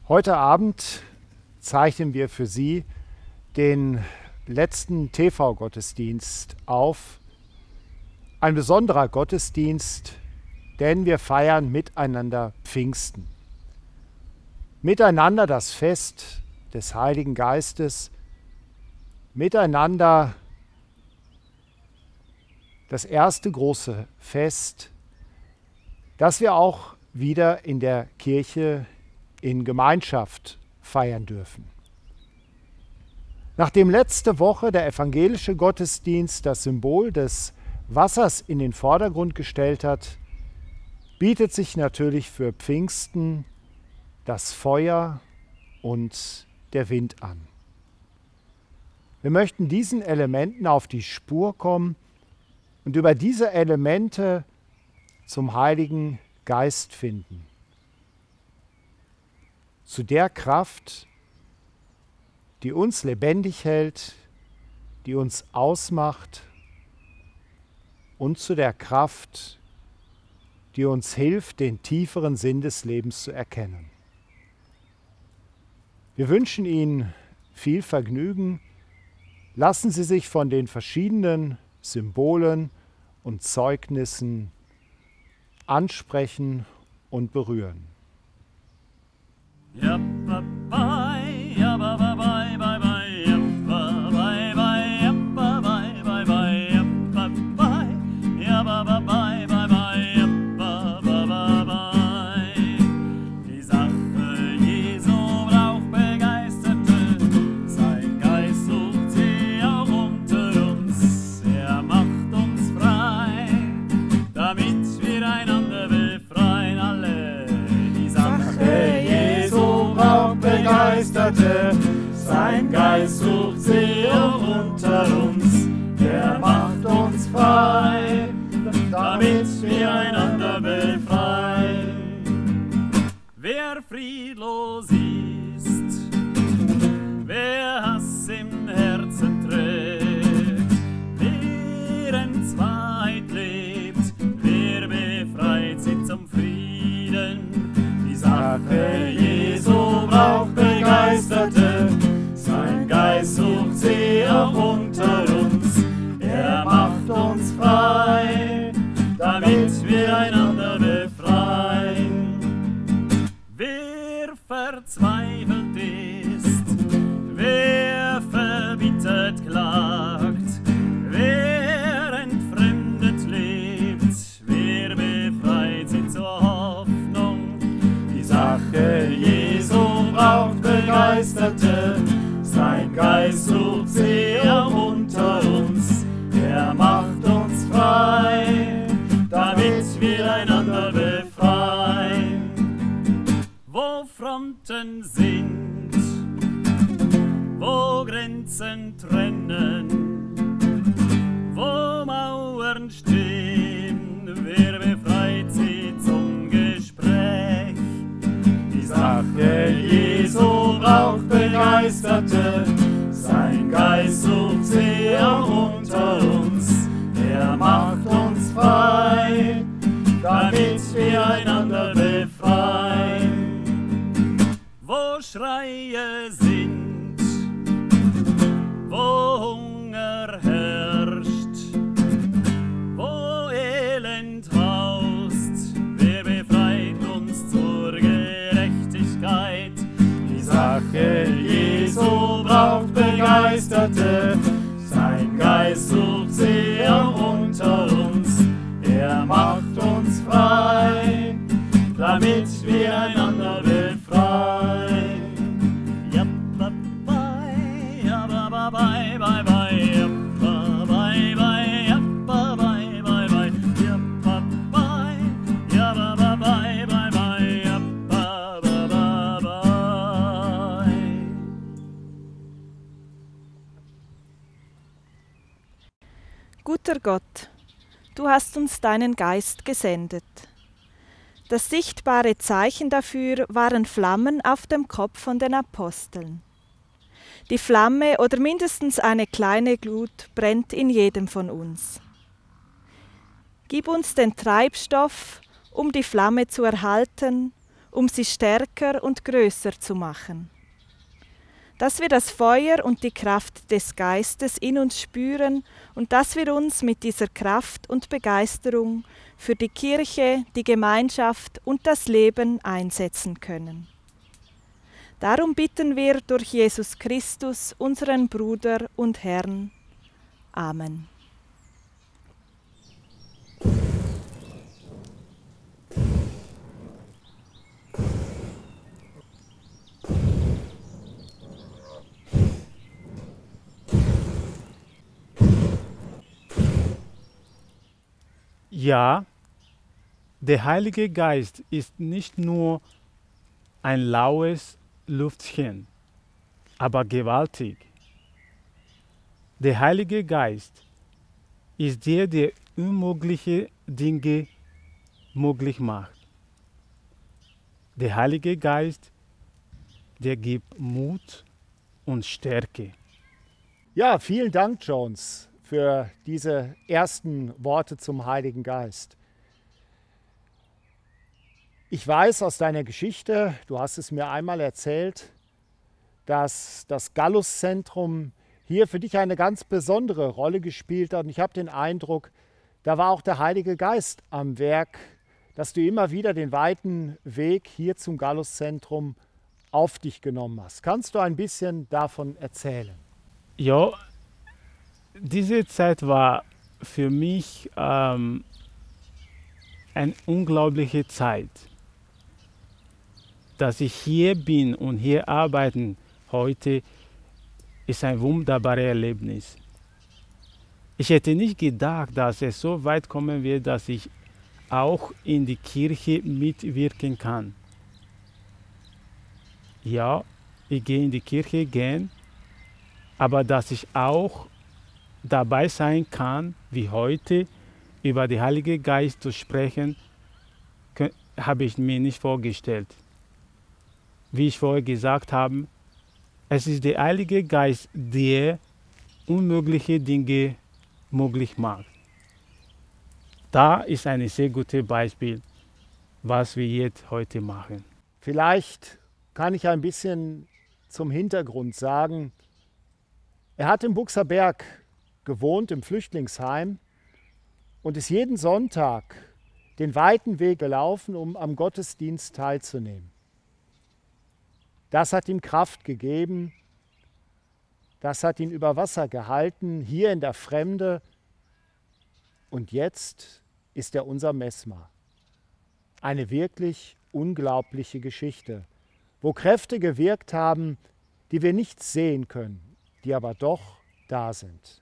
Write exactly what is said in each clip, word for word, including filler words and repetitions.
Heute Abend zeichnen wir für Sie den letzten T V-Gottesdienst auf. Ein besonderer Gottesdienst, denn wir feiern miteinander Pfingsten. Miteinander das Fest des Heiligen Geistes, miteinander das erste große Fest, das wir auch wieder in der Kirche in Gemeinschaft feiern dürfen. Nachdem letzte Woche der evangelische Gottesdienst das Symbol des Wassers in den Vordergrund gestellt hat, bietet sich natürlich für Pfingsten das Feuer und der Wind an. Wir möchten diesen Elementen auf die Spur kommen und über diese Elemente zum Heiligen Geist finden. Zu der Kraft, die uns lebendig hält, die uns ausmacht, und zu der Kraft, die uns hilft, den tieferen Sinn des Lebens zu erkennen. Wir wünschen Ihnen viel Vergnügen. Lassen Sie sich von den verschiedenen Symbolen und Zeugnissen ansprechen und berühren. Ja, ba, bye, ja, ba, ba, bye, bye, bye, ja, ba, bye, bye, ja, ba, bye, bye, bye, ja, ba, bye, ja, ba, ba, bye, bye, bye, ja, ba, ba, ba, bye. Die Sache Jesu braucht Begeisterte, sein Geist sucht sie auch unter uns, er macht uns frei, damit wir einander befreien alle. Die Sache Jesu braucht Begeisterte, sein Geist sucht sie auch unter uns, er macht uns frei, damit wir einander befreien. Wer friedlos ist, wer Hass im Herzen trägt, wer entzweit lebt, wer befreit sie zum Frieden. Die Sache Jesu braucht Begeisterte, sein Geist sucht sie auch unter uns, er macht uns frei, damit wir einander befreien. Wer verzweifelt ist, wer verbittert klagt, wer entfremdet lebt, wer befreit sie zur Hoffnung. Die Sache Jesu braucht Begeisterte, sein Geist sucht sie auch unter uns, er macht uns frei, damit wir einander befreien. Wo Fronten sind, wo Grenzen trennen, wo Mauern stehen, wer befreit sie zum Gespräch? Die Sache Jesu braucht Begeisterte, sein Geist sucht sie auch unter uns, er macht uns frei, damit wir einander befreien. Wo Schreie sind, wo Hunger herrscht, wo Elend haust, wer befreit uns zur Gerechtigkeit? Die Sache Jesu braucht Begeisterte, sein Geist sucht sie auch unter uns, er macht uns frei, damit wir einander befreien. Ja, ba, bye, ja, ba, ba, bye, bye, bye, ja, ba, bye, bye, ja, ba, bye, bye, bye, ja, ba, bye, ja, ba, ba, bye, bye, bye, ja, ba, ba, ba, bye. Guter Gott, du hast uns deinen Geist gesendet. Das sichtbare Zeichen dafür waren Flammen auf dem Kopf von den Aposteln. Die Flamme oder mindestens eine kleine Glut brennt in jedem von uns. Gib uns den Treibstoff, um die Flamme zu erhalten um sie stärker und größer zu machen. Dass wir das Feuer und die Kraft des Geistes in uns spüren und dass wir uns mit dieser Kraft und Begeisterung für die Kirche, die Gemeinschaft und das Leben einsetzen können. Darum bitten wir durch Jesus Christus, unseren Bruder und Herrn. Amen. Ja, der Heilige Geist ist nicht nur ein laues Lüftchen, aber gewaltig. Der Heilige Geist ist der, der unmögliche Dinge möglich macht. Der Heilige Geist, der gibt Mut und Stärke. Ja, vielen Dank, Jones, für diese ersten Worte zum Heiligen Geist. Ich weiß aus deiner Geschichte, du hast es mir einmal erzählt, dass das Gallus-Zentrum hier für dich eine ganz besondere Rolle gespielt hat. Und ich habe den Eindruck, da war auch der Heilige Geist am Werk, dass du immer wieder den weiten Weg hier zum Gallus-Zentrum auf dich genommen hast. Kannst du ein bisschen davon erzählen? Ja, diese Zeit war für mich ähm, eine unglaubliche Zeit. Dass ich hier bin und hier arbeiten heute, ist ein wunderbares Erlebnis. Ich hätte nicht gedacht, dass es so weit kommen wird, dass ich auch in die Kirche mitwirken kann. Ja, ich gehe in die Kirche gehen, aber dass ich auch dabei sein kann, wie heute, über den Heiligen Geist zu sprechen, habe ich mir nicht vorgestellt. Wie ich vorher gesagt habe, es ist der Heilige Geist, der unmögliche Dinge möglich macht. Da ist ein sehr gutes Beispiel, was wir jetzt heute machen. Vielleicht kann ich ein bisschen zum Hintergrund sagen. Er hat im Buxerberg gewohnt, im Flüchtlingsheim, und ist jeden Sonntag den weiten Weg gelaufen, um am Gottesdienst teilzunehmen. Das hat ihm Kraft gegeben, das hat ihn über Wasser gehalten, hier in der Fremde. Und jetzt ist er unser Messmer. Eine wirklich unglaubliche Geschichte, wo Kräfte gewirkt haben, die wir nicht sehen können, die aber doch da sind.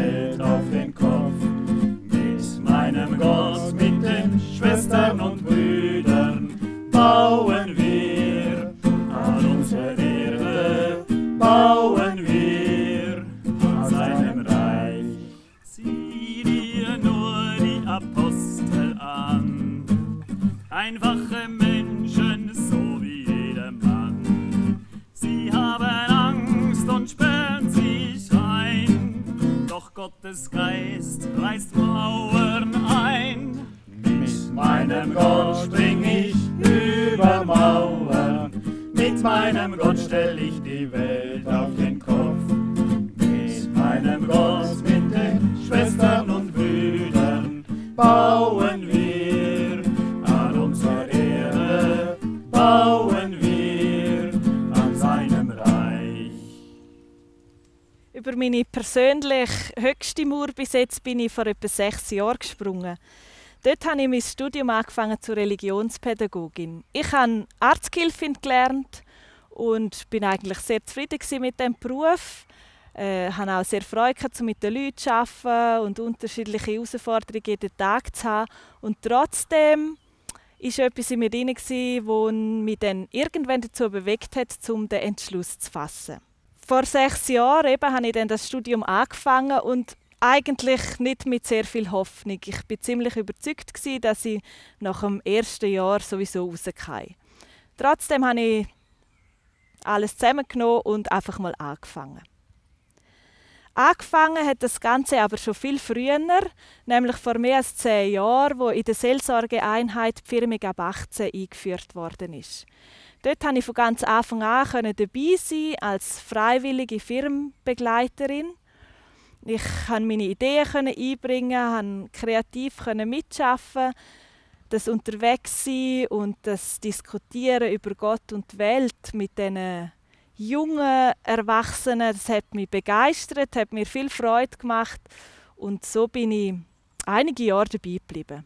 Schwestern und Brüder. einfache Menschen, so wie jedermann. Sie haben Angst und sperren sich ein, doch Gottes Geist reißt Mauern ein. Mit meinem Gott spring ich über Mauern, mit meinem Gott stell ich die Welt auf den Kopf. Mit meinem Gott, mit den Schwestern und Brüdern, bauen wir an unserer Erde, bauen wir an seinem Reich. Über meine persönlich höchste Mauer bis jetzt bin ich vor etwa sechs Jahren gesprungen. Dort habe ich mein Studium angefangen zur Religionspädagogin. Ich habe Arztgehilfin gelernt und bin eigentlich sehr zufrieden mit diesem Beruf. Ich äh, habe auch sehr Freude gehabt, mit den Leuten zu arbeiten und unterschiedliche Herausforderungen jeden Tag zu haben. Und trotzdem war etwas in mir drin, das mich dann irgendwann dazu bewegt hat, um den Entschluss zu fassen. Vor sechs Jahren eben, habe ich dann das Studium angefangen und eigentlich nicht mit sehr viel Hoffnung. Ich war ziemlich überzeugt, dass ich nach dem ersten Jahr sowieso rauskomme. Trotzdem habe ich alles zusammengenommen und einfach mal angefangen. Angefangen hat das Ganze aber schon viel früher, nämlich vor mehr als zehn Jahren, wo in der Seelsorgeeinheit die Firmung ab achtzehn eingeführt worden ist. Dort konnte ich von ganz Anfang an dabei sein als freiwillige Firmenbegleiterin. Ich konnte meine Ideen einbringen, konnte kreativ mitarbeiten. Das Unterwegssein und das Diskutieren über Gott und die Welt mit diesen jungen Erwachsenen, das hat mich begeistert, hat mir viel Freude gemacht und so bin ich einige Jahre dabei geblieben.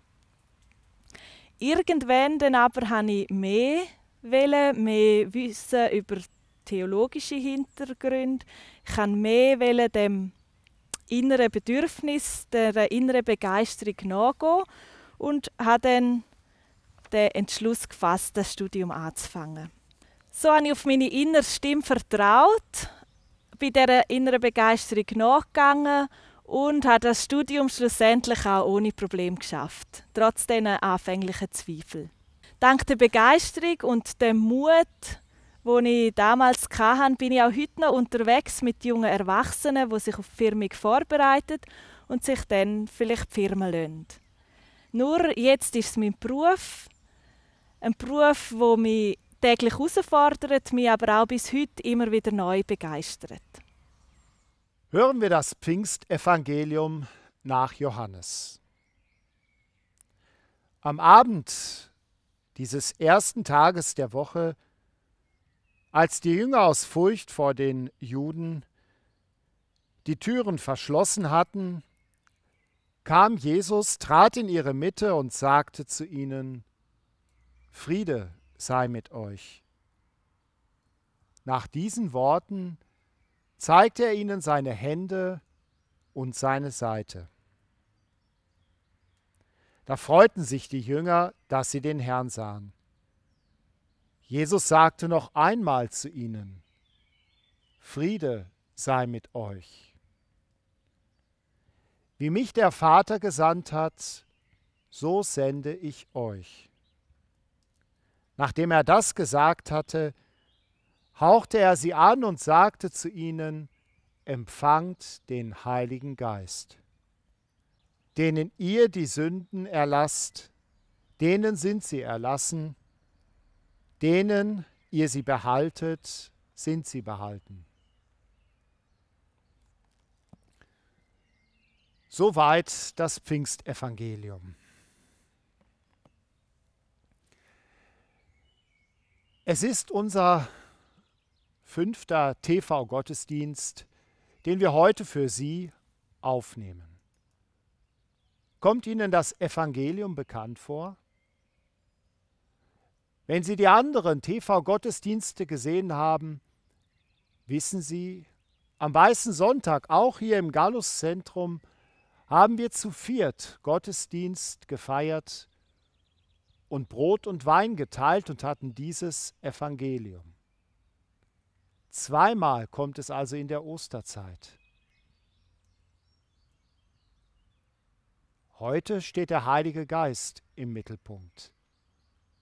Irgendwann dann aber wollte ich mehr, wollen, mehr wissen über theologische Hintergründe. Ich wollte mehr dem inneren Bedürfnis, der inneren Begeisterung nachgehen und habe dann den Entschluss gefasst, das Studium anzufangen. So habe ich auf meine innere Stimme vertraut, bin dieser inneren Begeisterung nachgegangen und habe das Studium schlussendlich auch ohne Probleme geschafft, trotz dieser anfänglichen Zweifel. Dank der Begeisterung und dem Mut, den ich damals hatte, bin ich auch heute noch unterwegs mit jungen Erwachsenen, die sich auf die Firmung vorbereiten und sich dann vielleicht die Firma lassen. Nur jetzt ist es mein Beruf, ein Beruf, der mich täglich herausfordert, mich aber auch bis heute immer wieder neu begeistert. Hören wir das Pfingstevangelium nach Johannes. Am Abend dieses ersten Tages der Woche, als die Jünger aus Furcht vor den Juden die Türen verschlossen hatten, kam Jesus, trat in ihre Mitte und sagte zu ihnen: Friede sei mit euch. Nach diesen Worten zeigte er ihnen seine Hände und seine Seite. Da freuten sich die Jünger, dass sie den Herrn sahen. Jesus sagte noch einmal zu ihnen: Friede sei mit euch. Wie mich der Vater gesandt hat, so sende ich euch. Nachdem er das gesagt hatte, hauchte er sie an und sagte zu ihnen: Empfangt den Heiligen Geist. Denen ihr die Sünden erlasst, denen sind sie erlassen, denen ihr sie behaltet, sind sie behalten. Soweit das Pfingstevangelium. Es ist unser fünfter T V-Gottesdienst, den wir heute für Sie aufnehmen. Kommt Ihnen das Evangelium bekannt vor? Wenn Sie die anderen T V-Gottesdienste gesehen haben, wissen Sie, am Weißen Sonntag, auch hier im Galluszentrum, haben wir zu viert Gottesdienst gefeiert und Brot und Wein geteilt und hatten dieses Evangelium. Zweimal kommt es also in der Osterzeit. Heute steht der Heilige Geist im Mittelpunkt.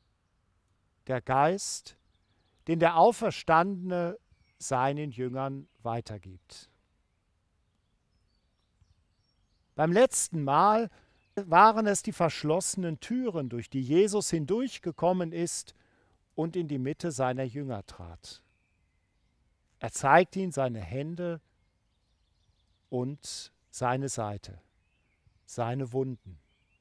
der Geist, den der Auferstandene seinen Jüngern weitergibt. Beim letzten Mal waren es die verschlossenen Türen, durch die Jesus hindurchgekommen ist und in die Mitte seiner Jünger trat. Er zeigte ihnen seine Hände und seine Seite, seine Wunden.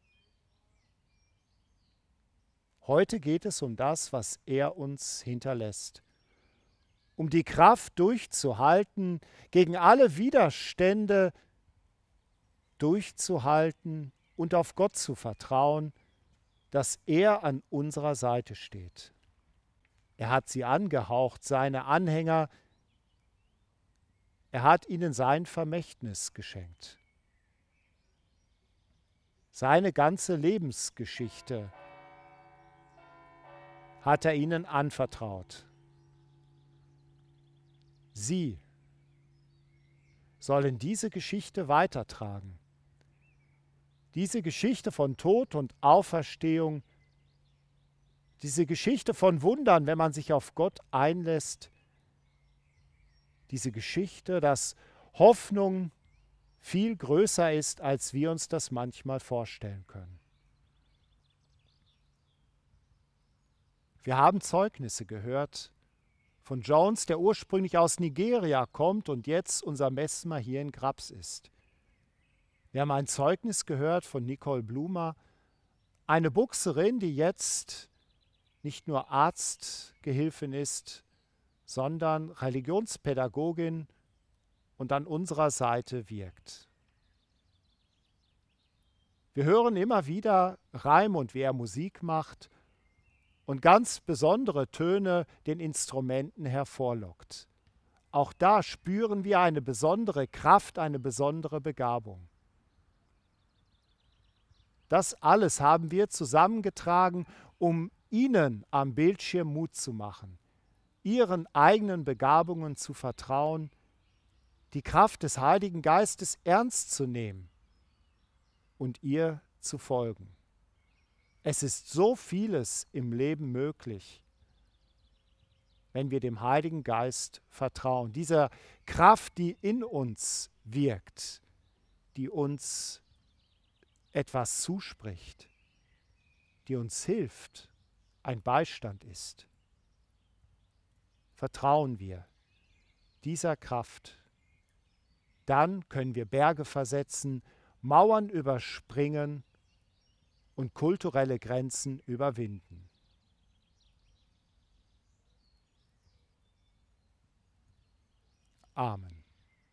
Heute geht es um das, was er uns hinterlässt, um die Kraft durchzuhalten, gegen alle Widerstände durchzuhalten und auf Gott zu vertrauen, dass er an unserer Seite steht. Er hat sie angehaucht, seine Anhänger. Er hat ihnen sein Vermächtnis geschenkt. Seine ganze Lebensgeschichte hat er ihnen anvertraut. Sie sollen diese Geschichte weitertragen. Diese Geschichte von Tod und Auferstehung, diese Geschichte von Wundern, wenn man sich auf Gott einlässt, diese Geschichte, dass Hoffnung viel größer ist, als wir uns das manchmal vorstellen können. Wir haben Zeugnisse gehört von Jones, der ursprünglich aus Nigeria kommt und jetzt unser Messmer hier in Graps ist. Wir haben ein Zeugnis gehört von Nicole Blumer, eine Buchserin, die jetzt nicht nur Arztgehilfin ist, sondern Religionspädagogin und an unserer Seite wirkt. Wir hören immer wieder Raimund, wie er Musik macht und ganz besondere Töne den Instrumenten hervorlockt. Auch da spüren wir eine besondere Kraft, eine besondere Begabung. Das alles haben wir zusammengetragen, um Ihnen am Bildschirm Mut zu machen, Ihren eigenen Begabungen zu vertrauen, die Kraft des Heiligen Geistes ernst zu nehmen und ihr zu folgen. Es ist so vieles im Leben möglich, wenn wir dem Heiligen Geist vertrauen, dieser Kraft, die in uns wirkt, die uns etwas zuspricht, die uns hilft, ein Beistand ist. Vertrauen wir dieser Kraft, dann können wir Berge versetzen, Mauern überspringen und kulturelle Grenzen überwinden. Amen.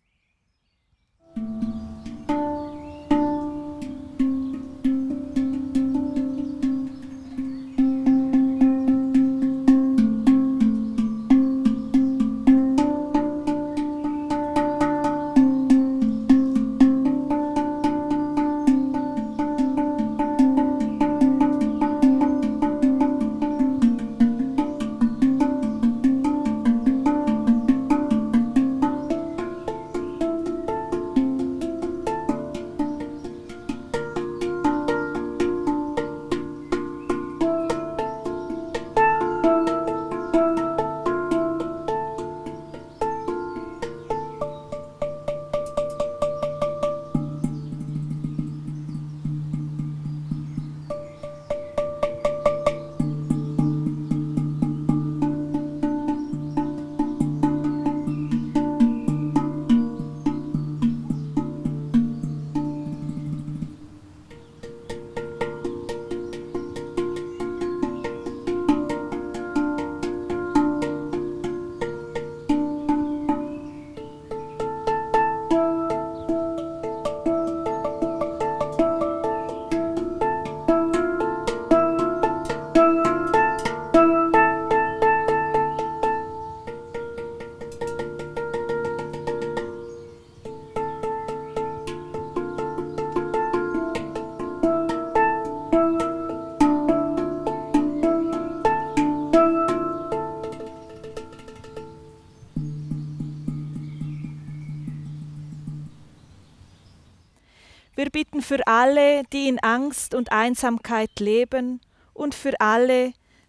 Wir bitten für alle, die in Angst und Einsamkeit leben, und für alle,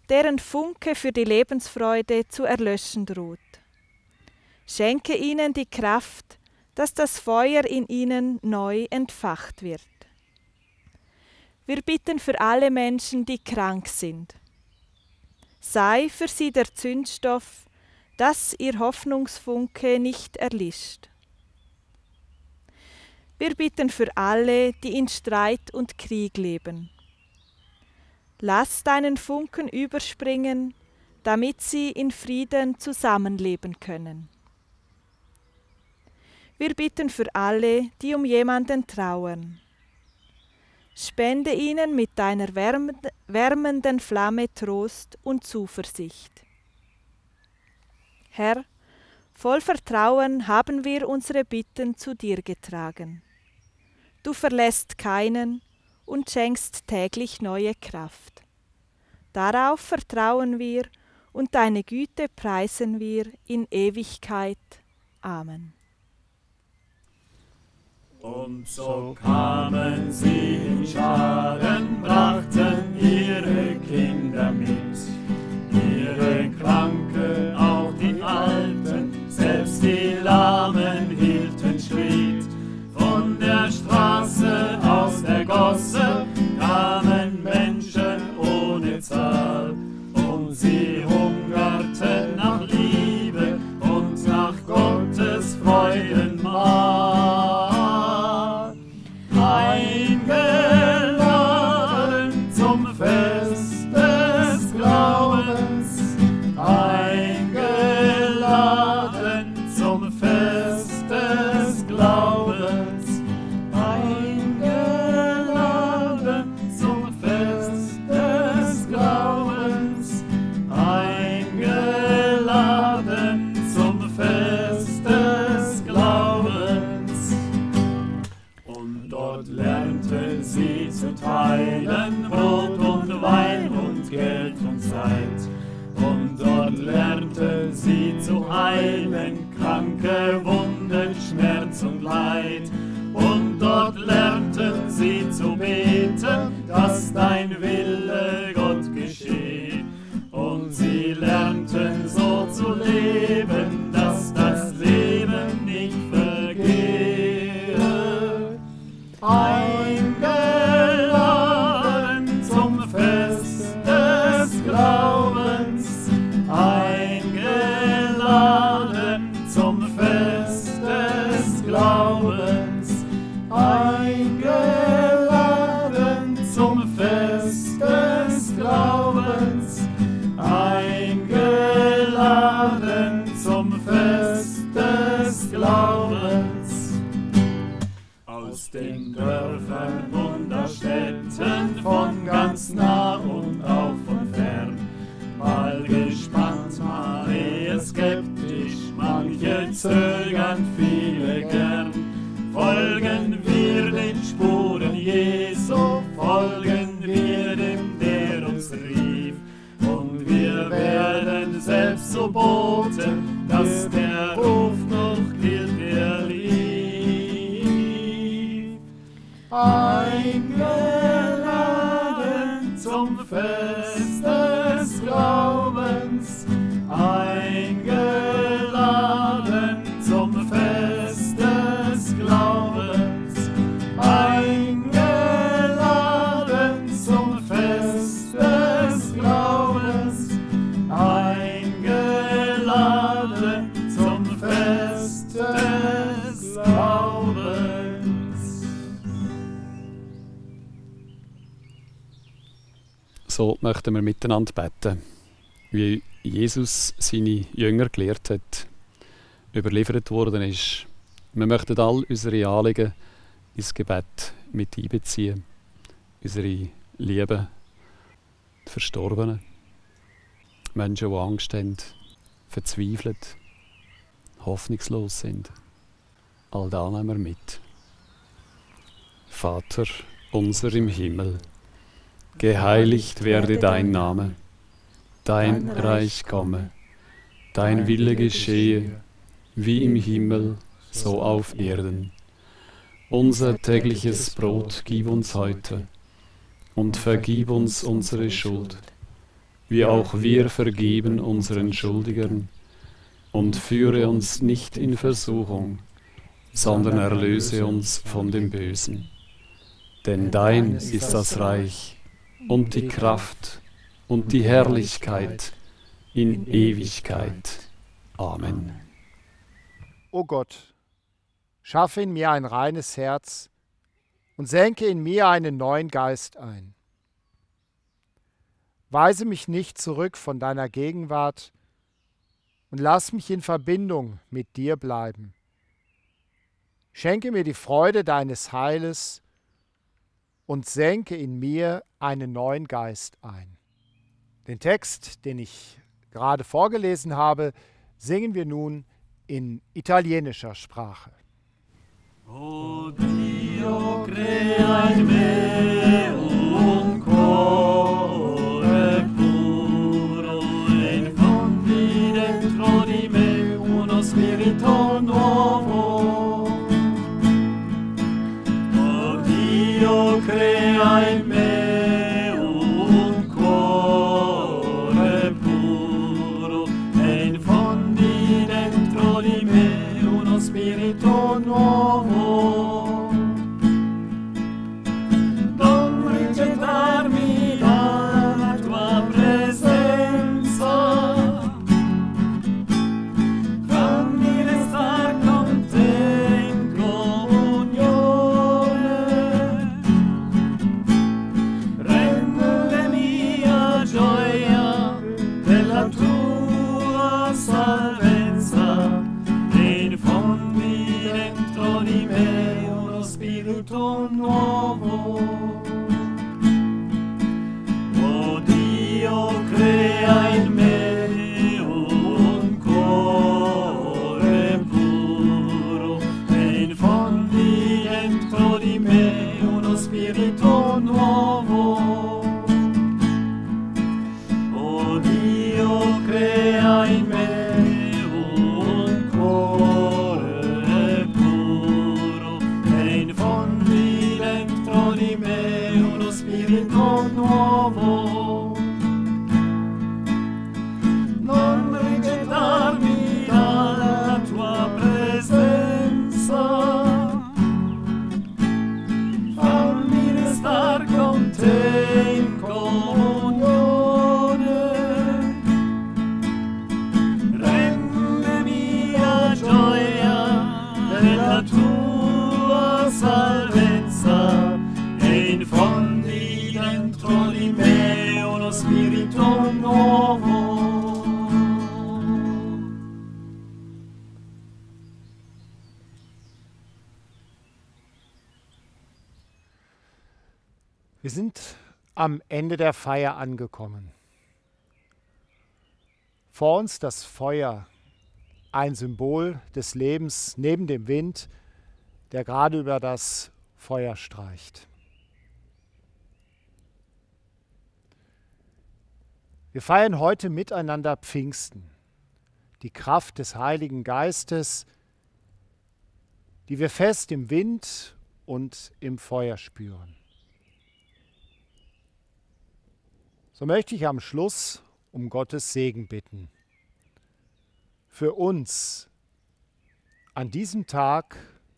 deren Funke für die Lebensfreude zu erlöschen droht. Schenke ihnen die Kraft, dass das Feuer in ihnen neu entfacht wird. Wir bitten für alle Menschen, die krank sind. Sei für sie der Zündstoff, dass ihr Hoffnungsfunke nicht erlischt. Wir bitten für alle, die in Streit und Krieg leben. Lass deinen Funken überspringen, damit sie in Frieden zusammenleben können. Wir bitten für alle, die um jemanden trauern. Spende ihnen mit deiner wärmenden Flamme Trost und Zuversicht. Herr, voll Vertrauen haben wir unsere Bitten zu dir getragen. Du verlässt keinen und schenkst täglich neue Kraft. Darauf vertrauen wir und deine Güte preisen wir in Ewigkeit. Amen. Und so kamen sie in Scharen, brachten ihre Kinder mit, ihre Kranken, auch die Alten, selbst die Lahmen hielten Schritt. Von der Straße aus der Gosse kamen Menschen ohne Zahl, und sie hungerten nach Liebe und nach Gottes Freudenmahl. Eingeladen zum Fest des Glaubens, eingeladen zum Fest des Glaubens, eingeladen zum Fest des Glaubens, eingeladen zum Fest des Glaubens. Und dort lernten sie zu teilen Brot und Wein und Geld und Zeit. Und dort lernten sie zu heilen Kranke, Wunden, Schmerz und Leid. Und dort lernten sie zu beten, dass dein Wille, Gott, geschehe. Und sie lernten so zu leben, dass das Leben nicht vergehe. Eingeladen zum Fest des Glaubens, eingeladen zum Fest des Glaubens, eingeladen zum Fest des Glaubens, eingeladen zum Fest des Glaubens. Aus den Dörfern und aus Städten, von ganz nah und auch von fern, mal gespannt, mal eher skeptisch, manche zögern, viele gern. Folgen wir den Spuren Jesu, folgen wir dem, der uns rief, und wir werden selbst so Boten, dass der Ruf noch gilt, der lief. Eingeladen zum Fest des Glaubens, eingeladen zum Fest des Glaubens, eingeladen zum Fest des Glaubens, eingeladen zum Fest des Glaubens. So möchten wir miteinander beten, wie Jesus seine Jünger gelehrt hat, überliefert worden ist. Wir möchten all unsere Anliegen ins Gebet mit einbeziehen. Unsere Lieben, die Verstorbenen, Menschen, die Angst haben, verzweifelt, hoffnungslos sind. All das nehmen wir mit. Vater unser im Himmel, geheiligt werde dein Name, dein Reich komme, dein Wille geschehe, wie im Himmel, so auf Erden. Unser tägliches Brot gib uns heute und vergib uns unsere Schuld, wie auch wir vergeben unseren Schuldigern. Und führe uns nicht in Versuchung, sondern erlöse uns von dem Bösen. Denn dein ist das Reich und die Kraft und die Herrlichkeit in Ewigkeit. Amen. O Gott, schaffe in mir ein reines Herz und senke in mir einen neuen Geist ein. Weise mich nicht zurück von deiner Gegenwart und lass mich in Verbindung mit dir bleiben. Schenke mir die Freude deines Heiles und senke in mir einen neuen Geist ein. Den Text, den ich gerade vorgelesen habe, singen wir nun in italienischer Sprache. O Dio, crea in me un cuore puro e infondi dentro di me uno spirito nuovo. O Dio, crea in me un cuore puro e infondi dentro di me uno spirito nuovo. Non rigettarmi dalla tua presenza, fammi restar con te in comunione, rende mia gioia della tua salvezza, infondi dentro di me uno spirito nuovo. O Dio, crea in me un cuore puro e infondi dentro di me uno spirito nuovo. O Dio, crea in me un cuore puro e infondi dentro di me uno spirito nuovo. Non rigettarmi dalla tua presenza, fammi restar con te in comunione, rende mia gioia della tua salvezza e infondi dentro di me uno spirito nuovo. Wir sind am Ende der Feier angekommen. Vor uns das Feuer, ein Symbol des Lebens neben dem Wind, der gerade über das Feuer streicht. Wir feiern heute miteinander Pfingsten, die Kraft des Heiligen Geistes, die wir fest im Wind und im Feuer spüren. So möchte ich am Schluss um Gottes Segen bitten. Für uns an diesem Tag,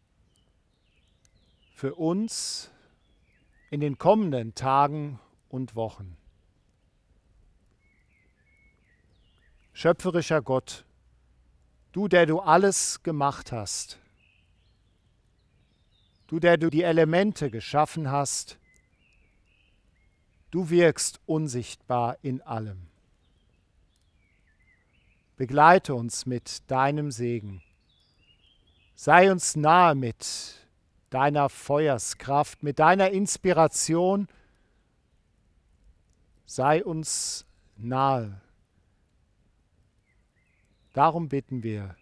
für uns in den kommenden Tagen und Wochen. Schöpferischer Gott, du, der du alles gemacht hast, du, der du die Elemente geschaffen hast, du wirkst unsichtbar in allem. Begleite uns mit deinem Segen. Sei uns nahe mit deiner Feuerskraft, mit deiner Inspiration. Sei uns nahe. Darum bitten wir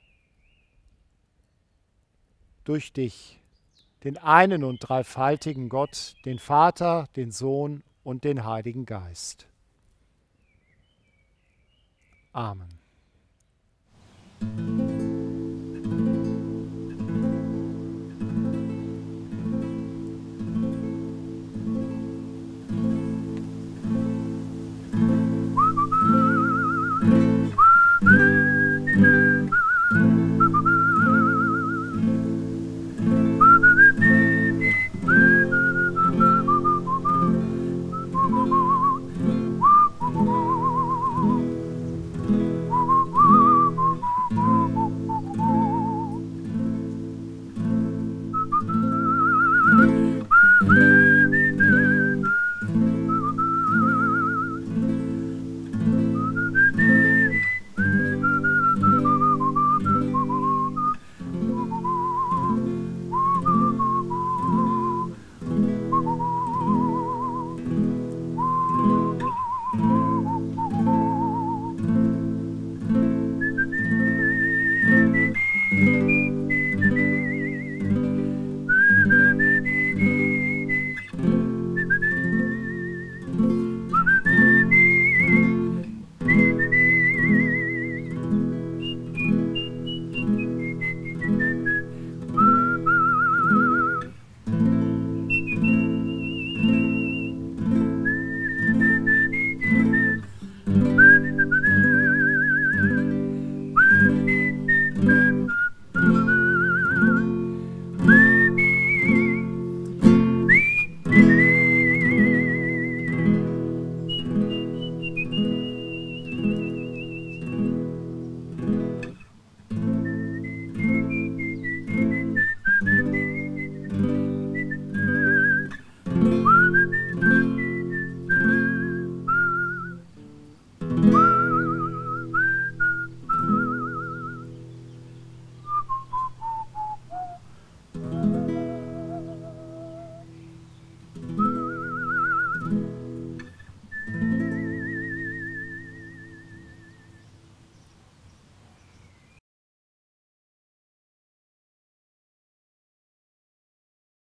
durch dich, den einen und dreifaltigen Gott, den Vater, den Sohn und den Heiligen Geist. Amen.